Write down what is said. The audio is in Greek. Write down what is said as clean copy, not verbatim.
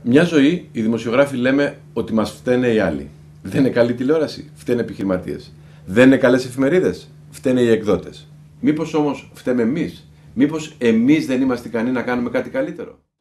Μια ζωή οι δημοσιογράφοι λέμε ότι μας φταίνε οι άλλοι. Δεν είναι καλή τηλεόραση, φταίνε επιχειρηματίες. Δεν είναι καλές εφημερίδες, φταίνε οι εκδότες. Μήπως όμως φταίμε εμείς, μήπως εμείς δεν είμαστε ικανοί να κάνουμε κάτι καλύτερο?